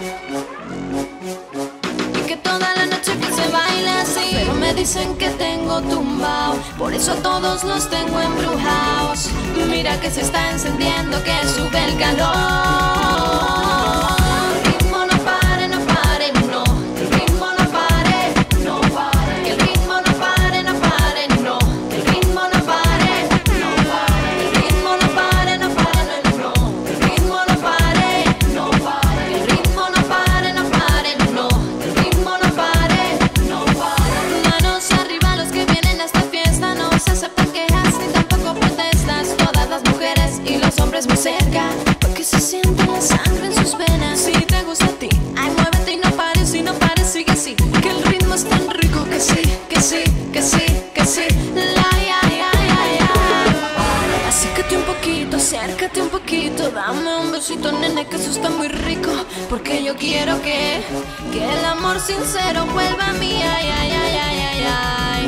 Y que toda la noche que se baila así, pero me dicen que tengo tumbao, por eso a todos los tengo embrujados. Mira que se está encendiendo, que sube el calor. El ritmo no pare, no pare, no. El ritmo no pare, no pare. Que el ritmo no pare, no pare, no. Que el ritmo no pare, no pare. El ritmo no pare, no pare, no. El ritmo no pare, no pare. Que el ritmo no pare, no pare, no. Que el ritmo no pare, no pare. Manos arriba los que vienen a esta fiesta, no se aceptan quejas ni tampoco protestas. Todas las mujeres y los hombres muy cerca, porque se siente la sangre en sus venas. Si te gusta a ti, ay, muévete y no pares, si no pares sigue así, que el ritmo es tan rico que sí, que sí, que sí, que sí. Acércate un poquito, acércate un poquito, dame un besito, nene, que eso está muy rico, porque yo quiero que el amor sincero vuelva a mí, ay, ay, ay, ay, ay, ay.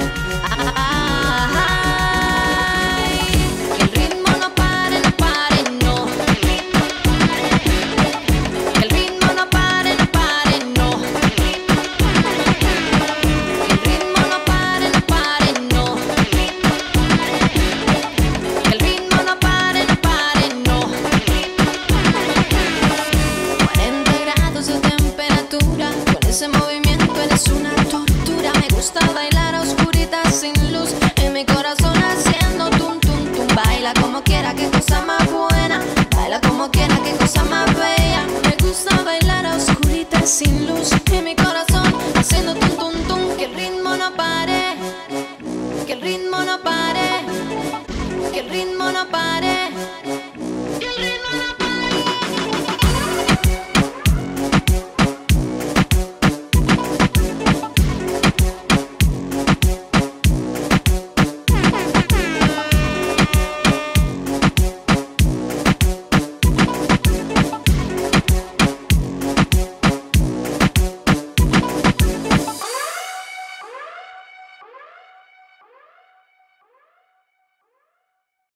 Que el ritmo no pare, no pare, no. Que el ritmo no pare, no pare, no. Que el ritmo no pare, no pare, no. Que el ritmo no pare, no pare, no. 40 grados de temperatura, con ese movimiento eres una tortura. Me gusta bailar a oscuritas sin luz, en mi corazón haciendo tum tum tum. Baila como quiera, qué cosa más buena. Baila como quiera, qué cosa más bella. Me gusta bailar a oscuritas sin luz,